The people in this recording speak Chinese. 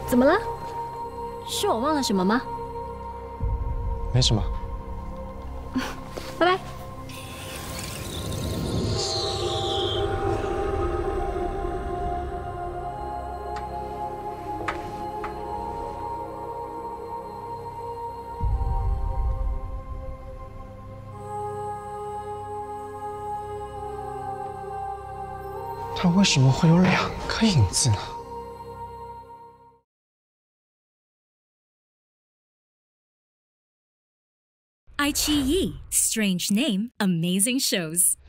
怎么了？是我忘了什么吗？ 没什么。 拜拜。 他为什么会有2个影子呢 ？iQiyi, strange name, amazing shows.